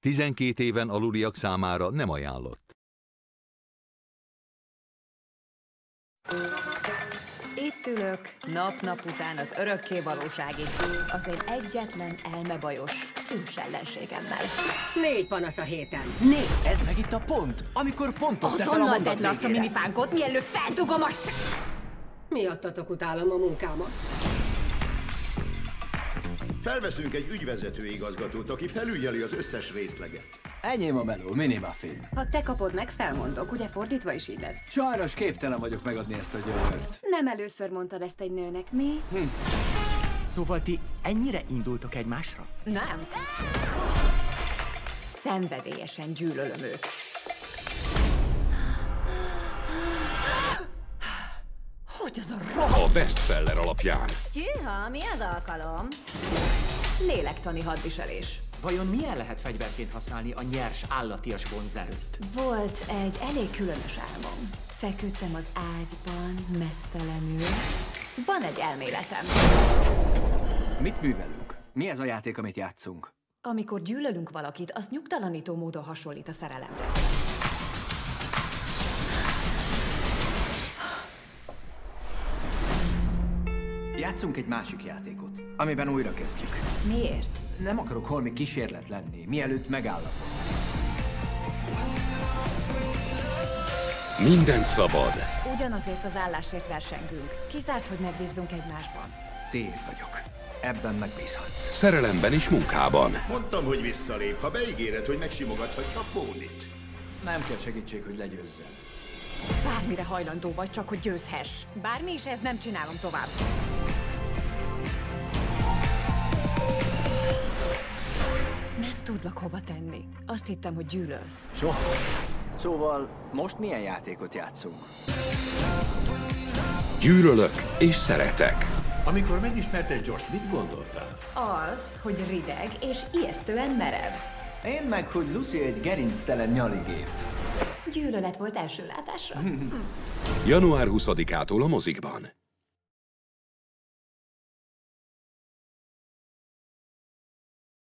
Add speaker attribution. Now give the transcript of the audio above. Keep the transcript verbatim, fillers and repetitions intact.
Speaker 1: tizenkét éven aluliak számára nem ajánlott.
Speaker 2: Itt ülök, nap-nap után az örökké valóságig, az én egyetlen elmebajos ősellenségemmel.
Speaker 3: Négy panasz a héten. Négy.
Speaker 4: Ez meg itt a pont, amikor pontot teszel a
Speaker 2: Azonnal
Speaker 4: mondat
Speaker 2: tedd le azt a
Speaker 4: végére.
Speaker 2: minifánkot, mielőtt feltugom a s...
Speaker 3: Miattatok utálom a munkámat.
Speaker 5: Felveszünk egy ügyvezető igazgatót, aki felügyeli az összes részleget.
Speaker 4: Enyém a meló, minimuffin.
Speaker 2: Ha te kapod meg, felmondok, ugye fordítva is így lesz.
Speaker 4: Sajnos képtelen vagyok megadni ezt a gyönyört.
Speaker 2: Nem először mondtad ezt egy nőnek, mi?
Speaker 4: Hm.
Speaker 6: Szóval ti ennyire indultok egymásra?
Speaker 2: Nem. Szenvedélyesen gyűlölöm őt. Hogy az a rohadt...
Speaker 7: A bestseller alapján.
Speaker 2: Tyűha, mi az alkalom? Lélektani hadviselés.
Speaker 6: Vajon milyen lehet fegyverként használni a nyers, állatias vonzerőt?
Speaker 2: Volt egy elég különös álmom. Feküdtem az ágyban, meztelenül. Van egy elméletem.
Speaker 4: Mit művelünk? Mi ez a játék, amit játszunk?
Speaker 2: Amikor gyűlölünk valakit, az nyugtalanító módon hasonlít a szerelemre.
Speaker 4: Játszunk egy másik játékot, amiben újra kezdjük.
Speaker 2: Miért?
Speaker 4: Nem akarok holmi kísérlet lenni, mielőtt megállapodsz.
Speaker 7: Minden szabad.
Speaker 2: Ugyanazért az állásért versengünk. Kizárt, hogy megbízzunk egymásban.
Speaker 4: Tiéd vagyok. Ebben megbízhatsz.
Speaker 7: Szerelemben és munkában.
Speaker 5: Mondtam, hogy visszalép, ha beígéred, hogy megsimogathatja a pónit.
Speaker 4: Nem kell segítség, hogy legyőzzem.
Speaker 2: Bármire hajlandó vagy, csak hogy győzhess. Bármi is ez, nem csinálom tovább. Nem tudlak hova tenni. Azt hittem, hogy gyűlölsz.
Speaker 4: Soha. Szóval most milyen játékot játszunk?
Speaker 7: Gyűlölök és szeretek.
Speaker 8: Amikor megismerted Josh, mit gondoltál?
Speaker 2: Azt, hogy rideg és ijesztően merev.
Speaker 4: Én meg, hogy Lucy egy gerinctelen nyaligép.
Speaker 2: Gyűlölet volt első látásra.
Speaker 7: január huszadikától a mozikban.